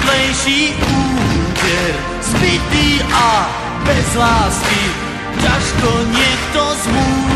vedlejší úder, zbytý a bez lásky, ťažko niekto zmúti.